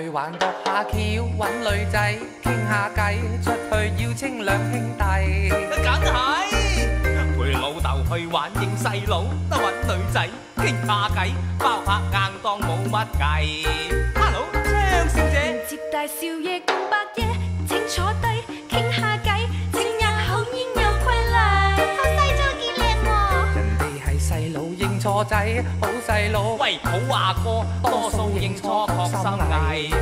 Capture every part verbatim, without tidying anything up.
去玩度下橋，揾女仔傾下偈，出去邀請兩兄弟。 梗係陪老豆去玩認細佬，得揾女仔傾下偈，包拍硬當冇乜計。Hello， 張小姐， 接大少爺共伯爺，請坐低傾下偈，整日口煙有規例。後世做見靚喎， 人哋係細佬認錯仔，好細佬。 喂，好話哥，多數認錯確心藝。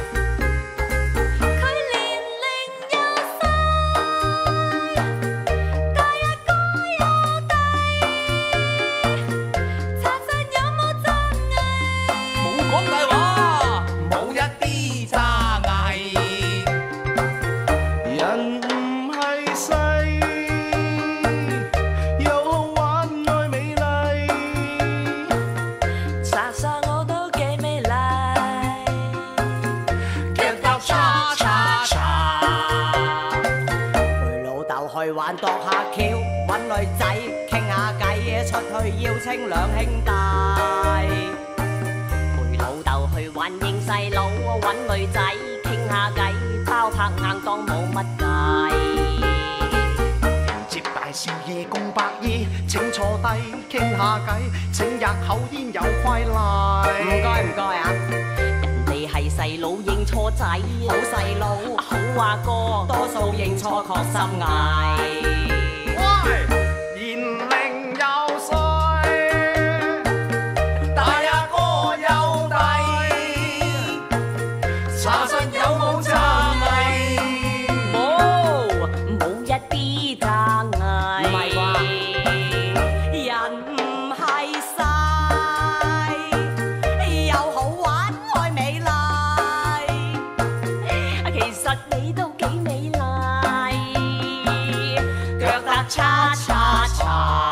去玩度下橋，揾女仔傾下偈，出去邀請兩兄弟。陪老豆去玩認細佬，揾女仔傾下偈，包拍硬當冇乜計。 接大少爺共伯爺，請坐低傾下偈，整日口煙有規例。 唔該唔該啊！人哋係細佬認錯仔，好細佬，好話哥，多數認錯確心藝。 年齡又歲，大阿哥有弟，查實有冇詐藝？ 冇，冇一啲詐藝。唔係啩？人唔係晒，又好玩愛美麗，其實你都幾美麗，腳踏叉叉叉。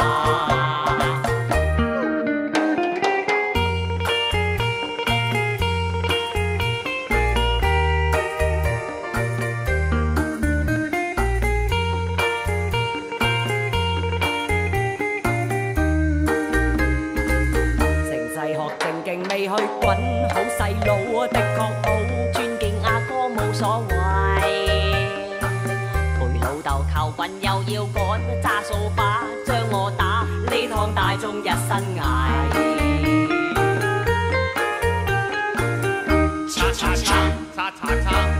正經未去滾，好細佬的確好，尊敬阿哥冇所謂。陪老豆求棍又要趕，揸掃把將我打，呢趟大眾一身蟻。 叉叉叉叉叉叉。